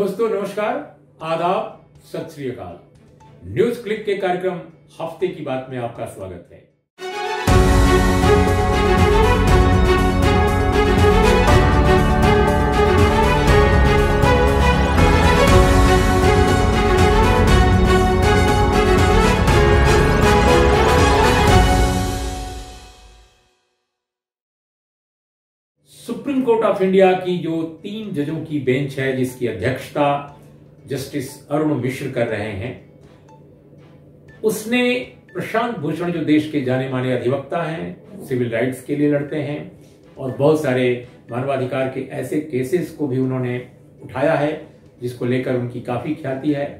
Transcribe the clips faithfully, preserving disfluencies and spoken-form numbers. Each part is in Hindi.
दोस्तों नमस्कार, आदाब, सत श्री अकाल। न्यूज क्लिक के कार्यक्रम हफ्ते की बात में आपका स्वागत है। सुप्रीम कोर्ट ऑफ इंडिया की जो तीन जजों की बेंच है, जिसकी अध्यक्षता जस्टिस अरुण मिश्र कर रहे हैं, उसने प्रशांत भूषण, जो देश के जाने माने अधिवक्ता हैं, सिविल राइट्स के लिए लड़ते हैं और बहुत सारे मानवाधिकार के ऐसे केसेस को भी उन्होंने उठाया है जिसको लेकर उनकी काफी ख्याति है।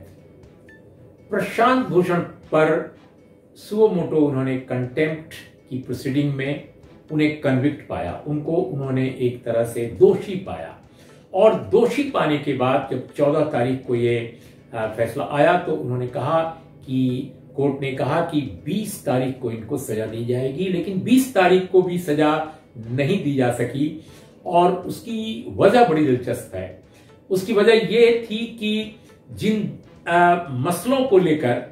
प्रशांत भूषण पर सुओ मोटो उन्होंने कंटेम्प्ट की प्रोसीडिंग में उन्हें कन्विक्ट पाया, उनको उन्होंने एक तरह से दोषी पाया और दोषी पाने के बाद जब चौदह तारीख को ये फैसला आया तो उन्होंने कहा कि कोर्ट ने कहा कि बीस तारीख को इनको सजा दी जाएगी, लेकिन बीस तारीख को भी सजा नहीं दी जा सकी और उसकी वजह बड़ी दिलचस्प है। उसकी वजह ये थी कि जिन आ, मसलों को लेकर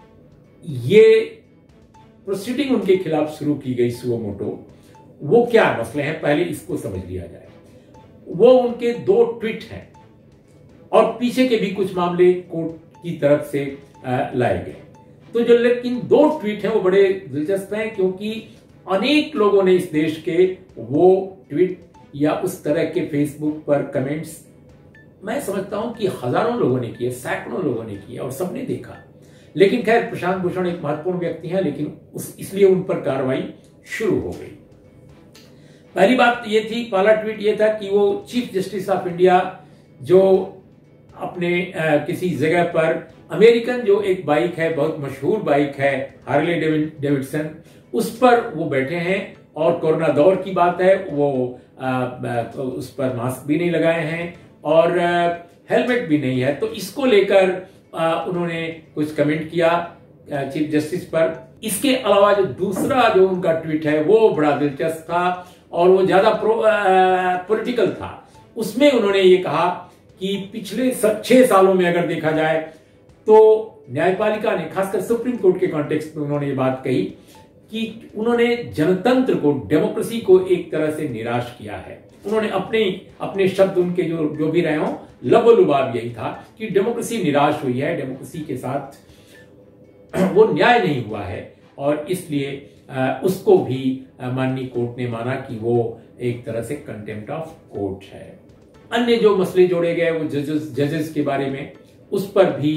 ये प्रोसीडिंग उनके खिलाफ शुरू की गई सुओ मोटो, वो क्या मसले हैं पहले इसको समझ लिया जाए। वो उनके दो ट्वीट हैं और पीछे के भी कुछ मामले कोर्ट की तरफ से लाए गए। तो जो लेकिन दो ट्वीट हैं वो बड़े दिलचस्प हैं क्योंकि अनेक लोगों ने इस देश के वो ट्वीट या उस तरह के फेसबुक पर कमेंट्स, मैं समझता हूं कि हजारों लोगों ने किए, सैकड़ों लोगों ने किए और सबने देखा। लेकिन खैर, प्रशांत भूषण एक महत्वपूर्ण व्यक्ति हैं, लेकिन उस इसलिए उन पर कार्रवाई शुरू हो गई। पहली बात ये थी, पहला ट्वीट ये था कि वो चीफ जस्टिस ऑफ इंडिया जो अपने आ, किसी जगह पर अमेरिकन जो एक बाइक है, बहुत मशहूर बाइक है, हार्ले डेविडसन, उस पर वो बैठे हैं और कोरोना दौर की बात है, वो आ, आ, उस पर मास्क भी नहीं लगाए हैं और आ, हेलमेट भी नहीं है। तो इसको लेकर उन्होंने कुछ कमेंट किया चीफ जस्टिस पर। इसके अलावा जो दूसरा जो उनका ट्वीट है वो बड़ा दिलचस्प था और वो ज्यादा पॉलिटिकल था। उसमें उन्होंने ये कहा कि पिछले छह सालों में अगर देखा जाए तो न्यायपालिका ने, खासकर सुप्रीम कोर्ट के कॉन्टेक्स्ट में उन्होंने ये बात कही कि उन्होंने जनतंत्र को, डेमोक्रेसी को एक तरह से निराश किया है। उन्होंने अपने अपने शब्द उनके जो जो भी रहे हों, लबोलुबाब यही था कि डेमोक्रेसी निराश हुई है, डेमोक्रेसी के साथ वो न्याय नहीं हुआ है और इसलिए उसको भी माननीय कोर्ट ने माना कि वो एक तरह से कंटेम्प्ट ऑफ कोर्ट है। अन्य जो मसले जोड़े गए वो जजेस जजेस के बारे में, उस पर भी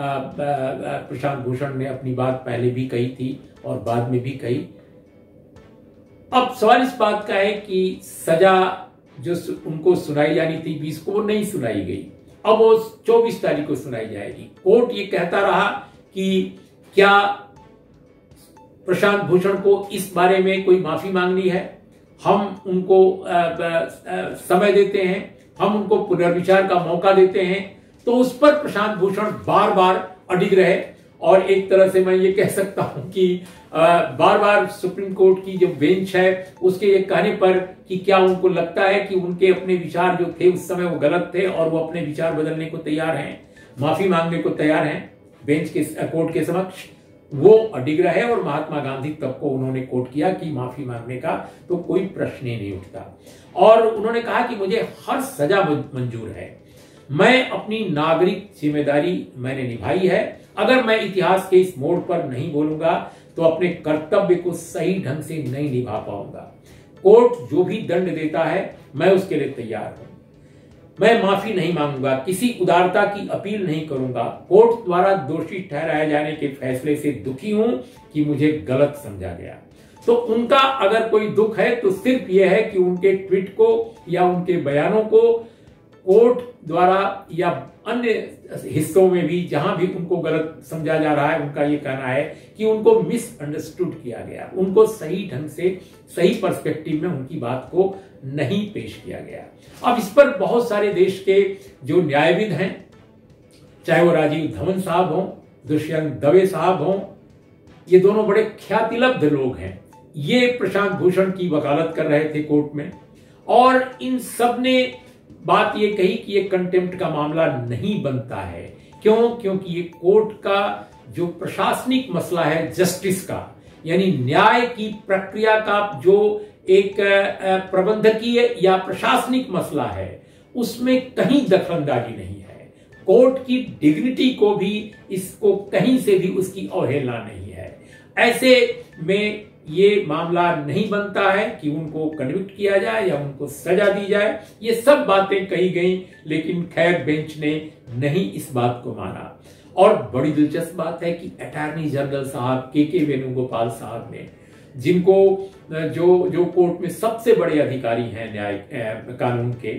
प्रशांत भूषण ने अपनी बात पहले भी कही थी और बाद में भी कही। अब सवाल इस बात का है कि सजा जो उनको सुनाई जानी थी बीस को, वो नहीं सुनाई गई। अब वो चौबीस तारीख को सुनाई जाएगी। कोर्ट ये कहता रहा कि क्या प्रशांत भूषण को इस बारे में कोई माफी मांगनी है, हम उनको आ, आ, समय देते हैं, हम उनको पुनर्विचार का मौका देते हैं। तो उस पर प्रशांत भूषण बार बार अडिग रहे और एक तरह से मैं ये कह सकता हूं कि आ, बार बार सुप्रीम कोर्ट की जो बेंच है उसके ये कहने पर कि क्या उनको लगता है कि उनके अपने विचार जो थे उस समय वो गलत थे और वो अपने विचार बदलने को तैयार हैं, माफी मांगने को तैयार हैं बेंच के, कोर्ट के समक्ष। वो अडिग रहे और महात्मा गांधी तब को उन्होंने कोट किया कि माफी मांगने का तो कोई प्रश्न ही नहीं उठता और उन्होंने कहा कि मुझे हर सजा मंजूर है, मैं अपनी नागरिक जिम्मेदारी मैंने निभाई है, अगर मैं इतिहास के इस मोड़ पर नहीं बोलूंगा तो अपने कर्तव्य को सही ढंग से नहीं निभा पाऊंगा। कोर्ट जो भी दंड देता है मैं उसके लिए तैयार हूं, मैं माफी नहीं मांगूंगा, किसी उदारता की अपील नहीं करूंगा, कोर्ट द्वारा दोषी ठहराए जाने के फैसले से दुखी हूं कि मुझे गलत समझा गया। तो उनका अगर कोई दुख है तो सिर्फ यह है कि उनके ट्वीट को या उनके बयानों को कोर्ट द्वारा या अन्य हिस्सों में भी जहां भी उनको गलत समझा जा रहा है, उनका यह कहना है कि उनको मिसअंडरस्टूड किया गया, उनको सही ढंग से, सही पर्सपेक्टिव में उनकी बात को नहीं पेश किया गया। अब इस पर बहुत सारे देश के जो न्यायविद हैं, चाहे वो राजीव धवन साहब हों, दुष्यंत दवे साहब हों, ये दोनों बड़े ख्यातिलब्ध लोग हैं, ये प्रशांत भूषण की वकालत कर रहे थे कोर्ट में और इन सब ने बात ये कही कि ये कंटेम्प्ट का मामला नहीं बनता है। क्यों? क्योंकि ये कोर्ट का जो प्रशासनिक मसला है, जस्टिस का, यानी न्याय की प्रक्रिया का जो एक प्रबंधकीय या प्रशासनिक मसला है, उसमें कहीं दखलंदाजी नहीं है। कोर्ट की डिग्निटी को भी, इसको कहीं से भी उसकी अवहेलना नहीं है। ऐसे में ये मामला नहीं बनता है कि उनको कन्विक्ट किया जाए या उनको सजा दी जाए। ये सब बातें कही गई, लेकिन खैर बेंच ने नहीं इस बात को माना। और बड़ी दिलचस्प बात है कि अटॉर्नी जनरल साहब के के वेणुगोपाल साहब ने, जिनको जो जो कोर्ट में सबसे बड़े अधिकारी हैं न्याय कानून के,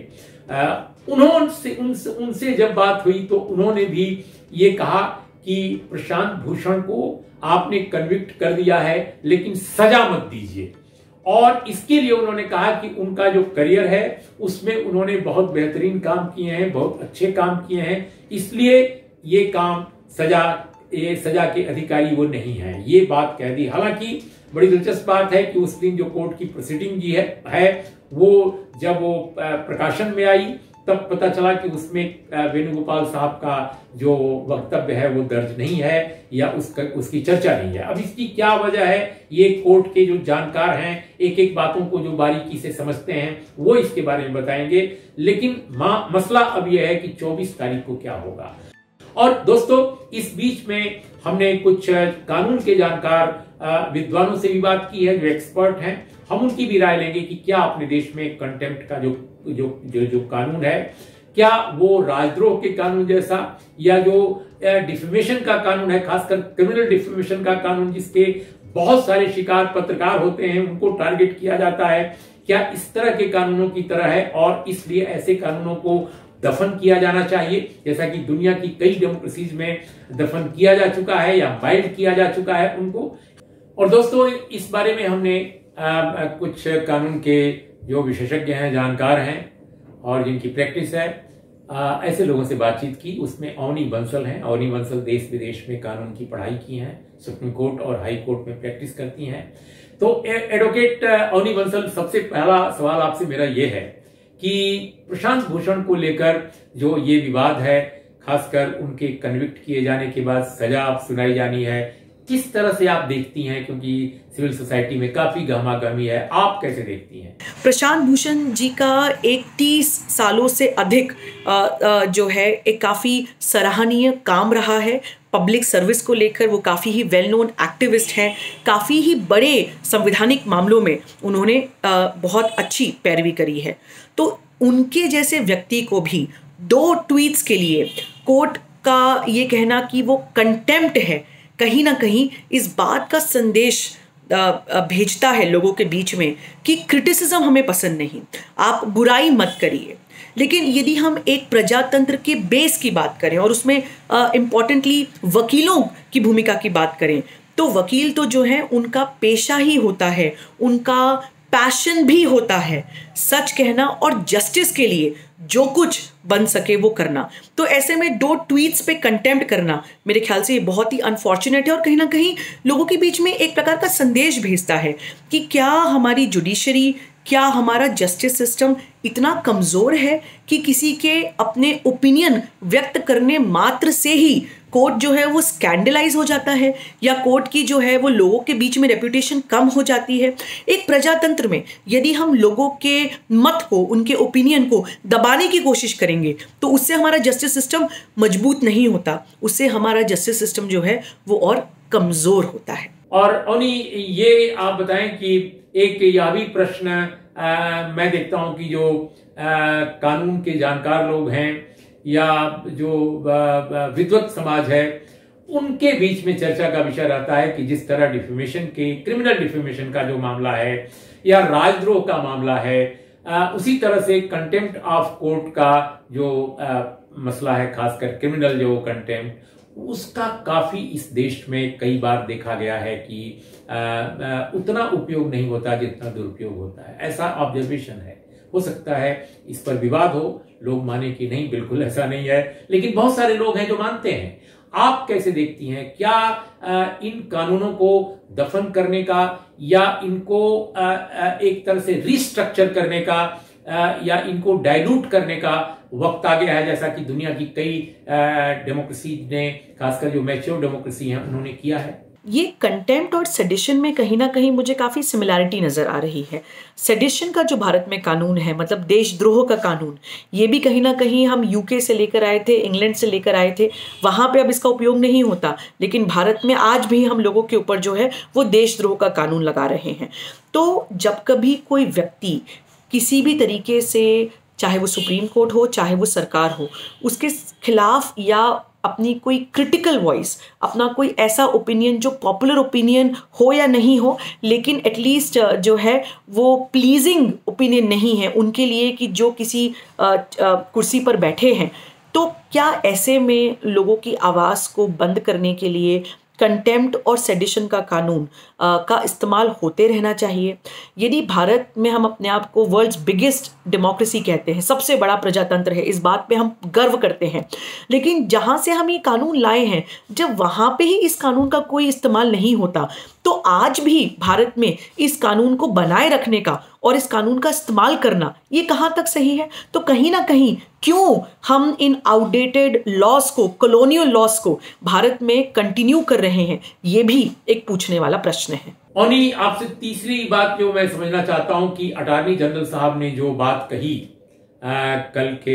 उन्होंने उनसे उनसे जब बात हुई तो उन्होंने भी ये कहा कि प्रशांत भूषण को आपने कन्विक्ट कर दिया है, लेकिन सजा मत दीजिए। और इसके लिए उन्होंने कहा कि उनका जो करियर है उसमें उन्होंने बहुत बेहतरीन काम किए हैं, बहुत अच्छे काम किए हैं, इसलिए ये काम सजा ये सजा के अधिकारी वो नहीं है, ये बात कह दी। हालांकि बड़ी दिलचस्प बात है कि उस दिन जो कोर्ट की प्रोसीडिंग जी है, है वो जब वो प्रकाशन में आई तब पता चला कि उसमें वेणुगोपाल साहब का जो वक्तव्य है वो दर्ज नहीं है या उसका उसकी चर्चा नहीं है। अब इसकी क्या वजह है, ये कोर्ट के जो जानकार हैं एक एक बातों को जो बारीकी से समझते हैं वो इसके बारे में बताएंगे। लेकिन मसला अब यह है कि चौबीस तारीख को क्या होगा। और दोस्तों, इस बीच में हमने कुछ कानून के जानकार विद्वानों से भी बात की है जो एक्सपर्ट हैं। हम उनकी भी राय लेंगे कि क्या अपने देश में कंटेम्प्ट का जो जो जो, जो कानून है, क्या वो राजद्रोह के कानून जैसा, या जो डिफेमेशन का कानून है, खासकर क्रिमिनल डिफेमेशन का कानून जिसके बहुत सारे शिकार पत्रकार होते हैं, उनको टारगेट किया जाता है, क्या इस तरह के कानूनों की तरह है और इसलिए ऐसे कानूनों को दफन किया जाना चाहिए, जैसा कि दुनिया की कई डेमोक्रेसीज में दफन किया जा चुका है या माइल्ड किया जा चुका है उनको। और दोस्तों, इस बारे में हमने आ, आ, कुछ कानून के जो विशेषज्ञ हैं, जानकार हैं और जिनकी प्रैक्टिस है, आ, ऐसे लोगों से बातचीत की। उसमें अवनी बंसल हैं। अवनी बंसल देश विदेश में कानून की पढ़ाई की हैं, सुप्रीम कोर्ट और हाई कोर्ट में प्रैक्टिस करती हैं। तो एडवोकेट अवनी बंसल, सबसे पहला सवाल आपसे मेरा ये है कि प्रशांत भूषण को लेकर जो ये विवाद है, खासकर उनके कन्विक्ट किए जाने के बाद सजा आप सुनाई जानी है, किस तरह से आप देखती हैं? क्योंकि सिविल सोसाइटी में काफी गहमागहमी है, आप कैसे देखती हैं? प्रशांत भूषण जी का एक तीस सालों से अधिक आ, आ, जो है एक काफ़ी सराहनीय काम रहा है। पब्लिक सर्विस को लेकर वो काफ़ी ही वेल नोन एक्टिविस्ट हैं। काफ़ी ही बड़े संवैधानिक मामलों में उन्होंने आ, बहुत अच्छी पैरवी करी है। तो उनके जैसे व्यक्ति को भी दो ट्वीट्स के लिए कोर्ट का ये कहना कि वो कंटेम्प्ट है, कहीं ना कहीं इस बात का संदेश भेजता है लोगों के बीच में कि क्रिटिसिज्म हमें पसंद नहीं, आप बुराई मत करिए। लेकिन यदि हम एक प्रजातंत्र के बेस की बात करें और उसमें इम्पॉर्टेंटली वकीलों की भूमिका की बात करें, तो वकील तो जो है उनका पेशा ही होता है, उनका पैशन भी होता है सच कहना और जस्टिस के लिए जो कुछ बन सके वो करना। तो ऐसे में दो ट्वीट्स पे कंटेम्प्ट करना मेरे ख्याल से ये बहुत ही अनफॉर्चुनेट है और कहीं ना कहीं लोगों के बीच में एक प्रकार का संदेश भेजता है कि क्या हमारी जुडिशरी, क्या हमारा जस्टिस सिस्टम इतना कमज़ोर है कि किसी के अपने ओपिनियन व्यक्त करने मात्र से ही कोर्ट जो है वो स्कैंडलाइज हो जाता है, या कोर्ट की जो है वो लोगों के बीच में रेपुटेशन कम हो जाती है। एक प्रजातंत्र में यदि हम लोगों के मत को, उनके ओपिनियन को दबाने की कोशिश करेंगे तो उससे हमारा जस्टिस सिस्टम मजबूत नहीं होता, उससे हमारा जस्टिस सिस्टम जो है वो और कमज़ोर होता है। और अवनी, ये आप बताएं कि एक यह भी प्रश्न आ, मैं देखता हूं कि जो आ, कानून के जानकार लोग हैं या जो विद्वत समाज है, उनके बीच में चर्चा का विषय रहता है कि जिस तरह डिफेमेशन के, क्रिमिनल डिफेमेशन का जो मामला है या राजद्रोह का मामला है, आ, उसी तरह से कंटेम्प्ट ऑफ कोर्ट का जो आ, मसला है, खासकर क्रिमिनल जो कंटेम्प्ट, उसका काफी इस देश में कई बार देखा गया है कि आ, आ, उतना उपयोग नहीं होता जितना दुरुपयोग होता है। ऐसा ऑब्जर्वेशन है। हो सकता है इस पर विवाद हो, लोग माने कि नहीं, बिल्कुल ऐसा नहीं है, लेकिन बहुत सारे लोग हैं जो मानते हैं। आप कैसे देखती हैं? क्या आ, इन कानूनों को दफन करने का या इनको आ, आ, एक तरह से रिस्ट्रक्चर करने का या इनको डाइल्यूट करने का वक्त आ गया है, जैसा कि दुनिया की कई डेमोक्रेसी ने, खासकर जो मैच्योर डेमोक्रेसी है, उन्होंने किया है। ये कंटेम्प्ट और सेडिशन में कहीं ना कहीं मुझे काफ़ी सिमिलैरिटी नज़र आ रही है। सेडिशन का जो भारत में कानून है, मतलब देशद्रोह का कानून, ये भी कहीं ना कहीं हम यूके से लेकर आए थे, इंग्लैंड से लेकर आए थे। वहाँ पे अब इसका उपयोग नहीं होता, लेकिन भारत में आज भी हम लोगों के ऊपर जो है वो देशद्रोह का कानून लगा रहे हैं। तो जब कभी कोई व्यक्ति किसी भी तरीके से, चाहे वो सुप्रीम कोर्ट हो, चाहे वो सरकार हो, उसके खिलाफ या अपनी कोई क्रिटिकल वॉइस, अपना कोई ऐसा ओपिनियन जो पॉपुलर ओपिनियन हो या नहीं हो, लेकिन एटलीस्ट जो है वो प्लीजिंग ओपिनियन नहीं है उनके लिए, कि जो किसी कुर्सी पर बैठे हैं, तो क्या ऐसे में लोगों की आवाज़ को बंद करने के लिए कंटेम्प्ट और सेडिशन का कानून आ, का इस्तेमाल होते रहना चाहिए? यदि भारत में हम अपने आप को वर्ल्ड्स बिगेस्ट डेमोक्रेसी कहते हैं, सबसे बड़ा प्रजातंत्र है, इस बात पे हम गर्व करते हैं, लेकिन जहाँ से हम ये कानून लाए हैं, जब वहाँ पे ही इस कानून का कोई इस्तेमाल नहीं होता, तो आज भी भारत में इस कानून को बनाए रखने का और इस कानून का इस्तेमाल करना, ये कहाँ तक सही है? तो कहीं ना कहीं क्यों हम इन आउटडेटेड लॉस को, कॉलोनियल लॉस को भारत में कंटिन्यू कर रहे हैं? ये भी एक पूछने वाला प्रश्न है। ओनी, आपसे तीसरी बात जो मैं समझना चाहता हूं कि अटॉर्नी जनरल साहब ने जो बात कही आ, कल के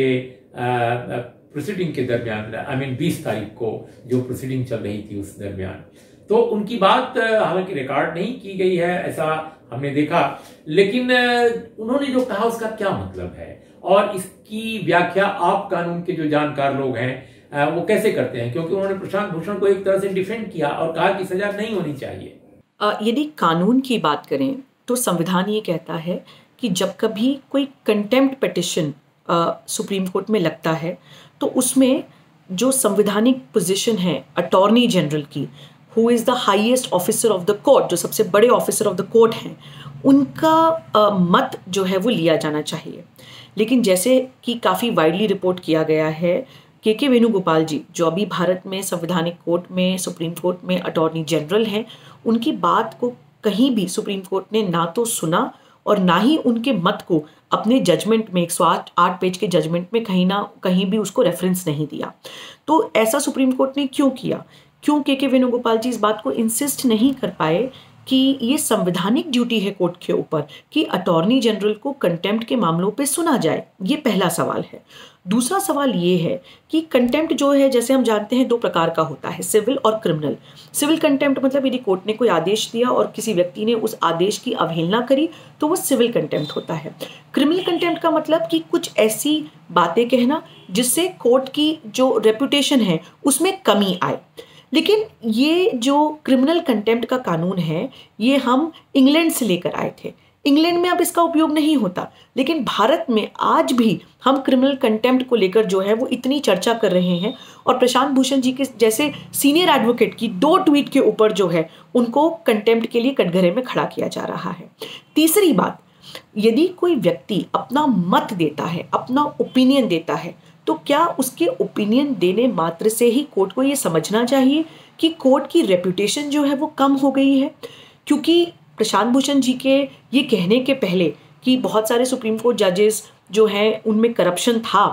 प्रोसीडिंग के दरमियान, आई मीन बीस तारीख को जो प्रोसीडिंग चल रही थी उस दरमियान, तो उनकी बात हालांकि रिकॉर्ड नहीं की गई है, ऐसा हमने देखा, लेकिन उन्होंने जो कहा उसका क्या मतलब है और इसकी व्याख्या आप कानून के जो जानकार लोग हैं वो कैसे करते हैं? क्योंकि उन्होंने प्रशांत भूषण को एक तरह से डिफेंड किया और कहा कि सजा नहीं होनी चाहिए। यदि कानून की बात करें तो संविधान ये कहता है कि जब कभी कोई कंटेम्प्ट पिटिशन सुप्रीम कोर्ट में लगता है, तो उसमें जो संवैधानिक पोजीशन है अटॉर्नी जनरल की, who is the highest officer of the court, जो सबसे बड़े ऑफिसर ऑफ द कोर्ट हैं, उनका आ, मत जो है वो लिया जाना चाहिए। लेकिन जैसे कि काफ़ी वाइडली रिपोर्ट किया गया है, के के वेणुगोपाल जी, जो अभी भारत में संवैधानिक कोर्ट में, सुप्रीम कोर्ट में अटॉर्नी जनरल हैं, उनकी बात को कहीं भी सुप्रीम कोर्ट ने ना तो सुना और ना ही उनके मत को अपने जजमेंट में, एक सौ आठ आठ पेज के जजमेंट में कहीं ना कहीं भी उसको रेफरेंस नहीं दिया। तो ऐसा सुप्रीम कोर्ट ने क्यों किया? क्यों के के वेणुगोपाल जी इस बात को इंसिस्ट नहीं कर पाए कि ये संवैधानिक ड्यूटी है कोर्ट के ऊपर कि अटॉर्नी जनरल को कंटेम्प्ट के मामलों पे सुना जाए? ये पहला सवाल है। दूसरा सवाल ये है कि कंटेम्प्ट जो है, जैसे हम जानते हैं, दो प्रकार का होता है, सिविल और क्रिमिनल। सिविल कंटेम्प्ट मतलब यदि कोर्ट ने कोई आदेश दिया और किसी व्यक्ति ने उस आदेश की अवहेलना करी तो वो सिविल कंटेम्प्ट होता है। क्रिमिनल कंटेम्प्ट का मतलब कि कुछ ऐसी बातें कहना जिससे कोर्ट की जो रेपुटेशन है उसमें कमी आए। लेकिन ये जो क्रिमिनल कंटेम्प्ट का कानून है, ये हम इंग्लैंड से लेकर आए थे। इंग्लैंड में अब इसका उपयोग नहीं होता, लेकिन भारत में आज भी हम क्रिमिनल कंटेम्प्ट को लेकर जो है वो इतनी चर्चा कर रहे हैं, और प्रशांत भूषण जी के जैसे सीनियर एडवोकेट की दो ट्वीट के ऊपर जो है उनको कंटेम्प्ट के लिए कटघरे में खड़ा किया जा रहा है। तीसरी बात, यदि कोई व्यक्ति अपना मत देता है, अपना ओपिनियन देता है, तो क्या उसके ओपिनियन देने मात्र से ही कोर्ट को ये समझना चाहिए कि कोर्ट की रेपुटेशन जो है वो कम हो गई है? क्योंकि प्रशांत भूषण जी के ये कहने के पहले कि बहुत सारे सुप्रीम कोर्ट जजेस जो हैं उनमें करप्शन था,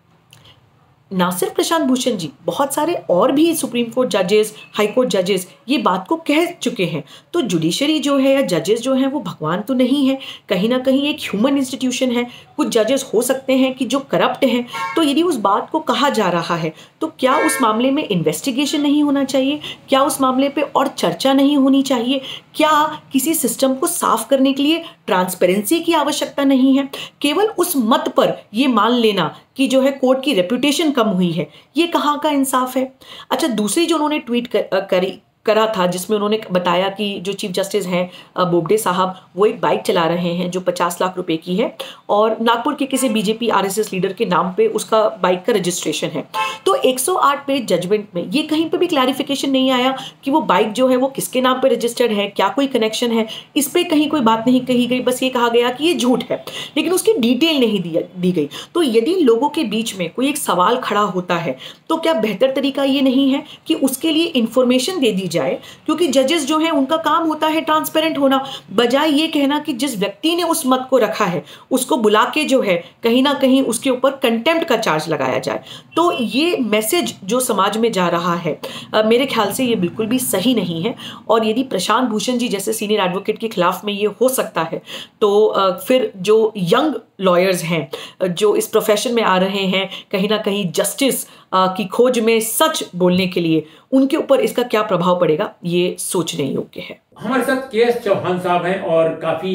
ना सिर्फ प्रशांत भूषण जी, बहुत सारे और भी सुप्रीम कोर्ट जजेस, हाई कोर्ट जजेस ये बात को कह चुके हैं। तो जुडिशरी जो है या जजेस जो हैं वो भगवान तो नहीं है, कहीं ना कहीं एक ह्यूमन इंस्टीट्यूशन है। कुछ जजेस हो सकते हैं कि जो करप्ट हैं, तो यदि उस बात को कहा जा रहा है तो क्या उस मामले में इन्वेस्टिगेशन नहीं होना चाहिए? क्या उस मामले पे और चर्चा नहीं होनी चाहिए? क्या किसी सिस्टम को साफ करने के लिए ट्रांसपेरेंसी की आवश्यकता नहीं है? केवल उस मत पर ये मान लेना कि जो है कोर्ट की रेपुटेशन कम हुई है, ये कहाँ का इंसाफ है? अच्छा, दूसरी जो उन्होंने ट्वीट कर, करी करा था, जिसमें उन्होंने बताया कि जो चीफ जस्टिस हैं बोबडे साहब, वो एक बाइक चला रहे हैं जो पचास लाख रुपए की है और नागपुर के किसी बीजेपी आरएसएस लीडर के नाम पे उसका बाइक का रजिस्ट्रेशन है। तो एक सौ आठ पेज जजमेंट में ये कहीं पे भी क्लैरिफिकेशन नहीं आया कि वो बाइक जो है वो किसके नाम पे रजिस्टर्ड है, क्या कोई कनेक्शन है, इस पर कहीं कोई बात नहीं कही गई। बस ये कहा गया कि ये झूठ है, लेकिन उसकी डिटेल नहीं दी दी गई। तो यदि लोगों के बीच में कोई एक सवाल खड़ा होता है तो क्या बेहतर तरीका ये नहीं है कि उसके लिए इंफॉर्मेशन दे दी जाए, क्योंकि जजेस जो हैं उनका काम होता है ट्रांसपेरेंट होना, बजाय ये कहना कि जिस व्यक्ति ने उस मत को रखा है उसको बुला के जो है कहीं ना कहीं उसके ऊपर कंटेम्प्ट का चार्ज लगाया जाए। तो ये मैसेज जो समाज में जा रहा है, आ, मेरे ख्याल से ये बिल्कुल भी सही नहीं है। और यदि प्रशांत भूषण जी जैसे सीनियर एडवोकेट के खिलाफ में ये हो सकता है, तो आ, फिर जो यंग लॉयर्स हैं जो इस प्रोफेशन में आ रहे हैं कहीं ना कहीं जस्टिस की खोज में सच बोलने के लिए, उनके ऊपर इसका क्या प्रभाव पड़ेगा ये सोचने योग्य है। हमारे साथ के एस चौहान साहब हैं और काफी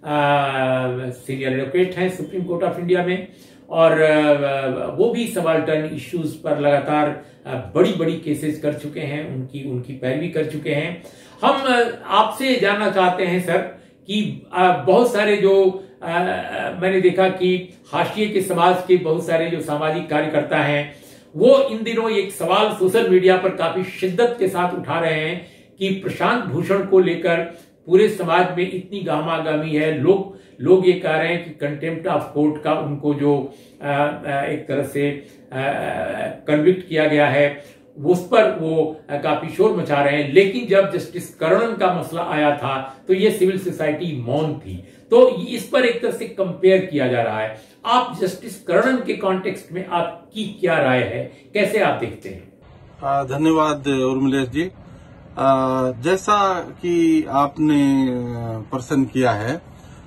सीनियर एडवोकेट हैं सुप्रीम कोर्ट ऑफ इंडिया में, और आ, वो भी सबाल्टर्न इश्यूज पर लगातार बड़ी बड़ी केसेस कर चुके हैं, उनकी उनकी पैरवी कर चुके हैं। हम आपसे जानना चाहते हैं सर कि आ, बहुत सारे जो आ, मैंने देखा कि हाशिए के समाज के बहुत सारे जो सामाजिक कार्यकर्ता हैं वो इन दिनों एक सवाल सोशल मीडिया पर काफी शिद्दत के साथ उठा रहे हैं कि प्रशांत भूषण को लेकर पूरे समाज में इतनी गामागामी है, लोग लोग ये कह रहे हैं कि कंटेम्प्ट ऑफ कोर्ट का उनको जो आ, आ, एक तरह से कन्विक्ट किया गया है उस पर वो काफी शोर मचा रहे हैं। लेकिन जब जस्टिस कर्णन का मसला आया था तो ये सिविल सोसाइटी मौन थी, तो इस पर एक तरह से कंपेयर किया जा रहा है। आप जस्टिस कर्णन के कॉन्टेक्स्ट में आपकी क्या राय है, कैसे आप देखते हैं? धन्यवाद उर्मिलेश जी। आ, जैसा कि आपने प्रश्न किया है,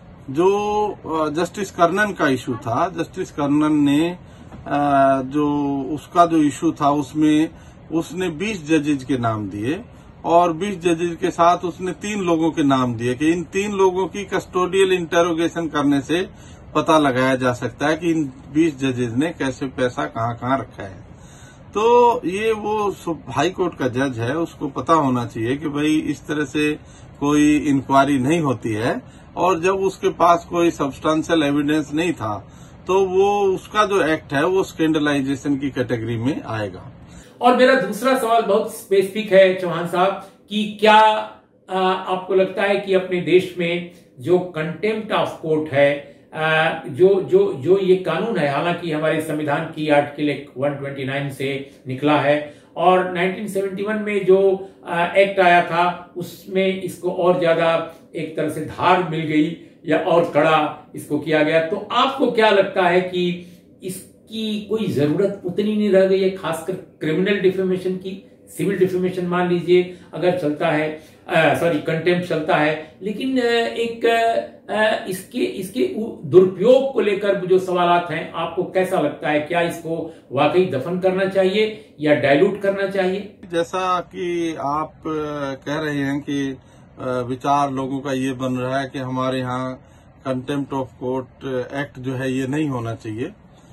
जो जस्टिस कर्णन का इशू था, जस्टिस कर्णन ने आ, जो उसका जो इशू था उसमें उसने बीस जजेज के नाम दिए और बीस जजेज के साथ उसने तीन लोगों के नाम दिए कि इन तीन लोगों की कस्टोडियल इंटेरोगेशन करने से पता लगाया जा सकता है कि इन बीस जजेज ने कैसे पैसा कहाँ कहाँ रखा है। तो ये वो हाई कोर्ट का जज है, उसको पता होना चाहिए कि भाई इस तरह से कोई इंक्वायरी नहीं होती है, और जब उसके पास कोई सब्सटेंशियल एविडेंस नहीं था तो वो उसका जो एक्ट है वो स्कैंडलाइजेशन की कैटेगरी में आएगा। और मेरा दूसरा सवाल बहुत स्पेसिफिक है चौहान साहब कि क्या आ, आपको लगता है कि अपने देश में जो कंटेम्प्ट ऑफ कोर्ट है, आ, जो जो जो ये कानून है, हालांकि हमारे संविधान की आर्टिकल एक सौ उनतीस से निकला है और उन्नीस सौ इकहत्तर में जो आ, एक्ट आया था उसमें इसको और ज्यादा एक तरह से धार मिल गई या और कड़ा इसको किया गया, तो आपको क्या लगता है कि इसकी कोई जरूरत उतनी नहीं रह गई है, खासकर क्रिमिनल डिफेमेशन की? सिविल डिफेमेशन मान लीजिए अगर चलता है, सॉरी कंटेम्प्ट चलता है, लेकिन एक आ, इसके इसके दुरुपयोग को लेकर जो सवालात हैं, आपको कैसा लगता है? क्या इसको वाकई दफन करना चाहिए या डाइल्यूट करना चाहिए? जैसा कि आप कह रहे हैं कि विचार लोगों का ये बन रहा है कि हमारे यहाँ कंटेम्प्ट ऑफ कोर्ट एक्ट जो है ये नहीं होना चाहिए।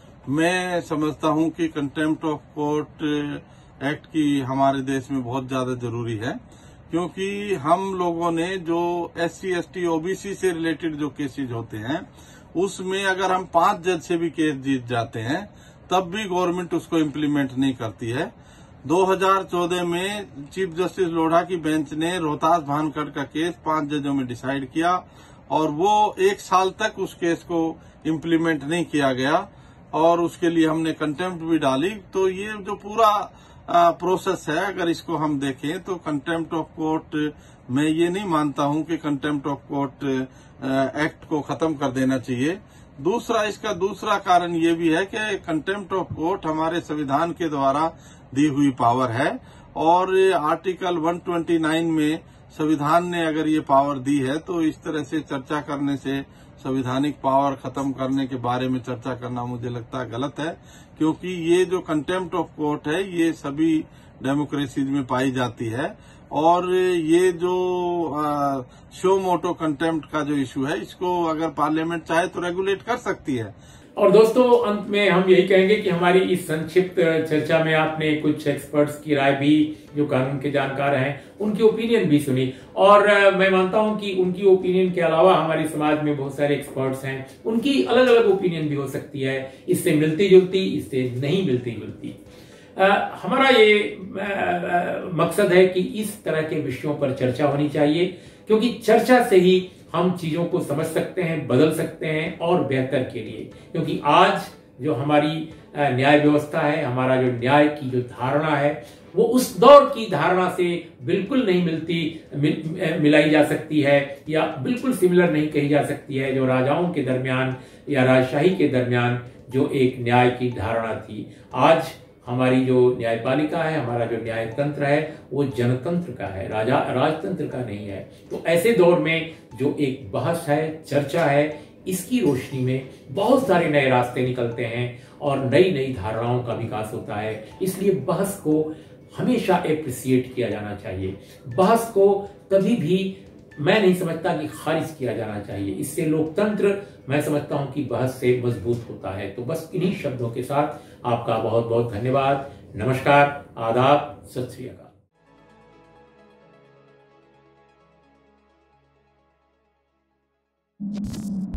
मैं समझता हूँ कि कंटेम्प्ट ऑफ कोर्ट एक्ट की हमारे देश में बहुत ज्यादा जरूरी है, क्योंकि हम लोगों ने जो S C S T OBC से रिलेटेड जो केसेज होते हैं उसमें अगर हम पांच जज से भी केस जीत जाते हैं तब भी गवर्नमेंट उसको इम्प्लीमेंट नहीं करती है। दो हज़ार चौदह में चीफ जस्टिस लोढ़ा की बेंच ने रोहतास भानखड़ का केस पांच जजों में डिसाइड किया और वो एक साल तक उस केस को इम्प्लीमेंट नहीं किया गया और उसके लिए हमने कंटेम्प्ट भी डाली। तो ये जो पूरा प्रोसेस है, अगर इसको हम देखें तो कंटेम्प्ट ऑफ कोर्ट, मैं ये नहीं मानता हूं कि कंटेम्प्ट ऑफ कोर्ट एक्ट को खत्म कर देना चाहिए। दूसरा, इसका दूसरा कारण ये भी है कि कंटेम्प्ट ऑफ कोर्ट हमारे संविधान के द्वारा दी हुई पावर है और आर्टिकल एक सौ उनतीस में संविधान ने अगर ये पावर दी है तो इस तरह से चर्चा करने से संवैधानिक पावर खत्म करने के बारे में चर्चा करना मुझे लगता है गलत है, क्योंकि ये जो कंटेम्प्ट ऑफ कोर्ट है ये सभी डेमोक्रेसीज में पाई जाती है और ये जो शो मोटो कंटेम्प्ट का जो इशू है इसको अगर पार्लियामेंट चाहे तो रेगुलेट कर सकती है। और दोस्तों, अंत में हम यही कहेंगे कि हमारी इस संक्षिप्त चर्चा में आपने कुछ एक्सपर्ट्स की राय भी, जो कानून के जानकार हैं, उनकी ओपिनियन भी सुनी और मैं मानता हूं कि उनकी ओपिनियन के अलावा हमारे समाज में बहुत सारे एक्सपर्ट्स हैं, उनकी अलग अलग ओपिनियन भी हो सकती है, इससे मिलती जुलती, इससे नहीं मिलती जुलती। हमारा ये आ, आ, मकसद है कि इस तरह के विषयों पर चर्चा होनी चाहिए, क्योंकि चर्चा से ही हम चीजों को समझ सकते हैं, बदल सकते हैं और बेहतर के लिए। क्योंकि आज जो हमारी न्याय व्यवस्था है, हमारा जो न्याय की जो धारणा है वो उस दौर की धारणा से बिल्कुल नहीं मिलती मिल, मिलाई जा सकती है या बिल्कुल सिमिलर नहीं कही जा सकती है जो राजाओं के दरमियान या राजशाही के दरमियान जो एक न्याय की धारणा थी। आज हमारी जो न्यायपालिका है, हमारा जो न्यायतंत्र है, वो जनतंत्र का है, राजा राजतंत्र का नहीं है। तो ऐसे दौर में जो एक बहस है, चर्चा है, इसकी रोशनी में बहुत सारे नए रास्ते निकलते हैं और नई नई धारणाओं का विकास होता है। इसलिए बहस को हमेशा एप्रिसिएट किया जाना चाहिए। बहस को कभी भी मैं नहीं समझता कि खारिज किया जाना चाहिए। इससे लोकतंत्र मैं समझता हूं कि बहस से मजबूत होता है। तो बस इन्हीं शब्दों के साथ आपका बहुत बहुत धन्यवाद। नमस्कार, आदाब, सत श्री अकाल।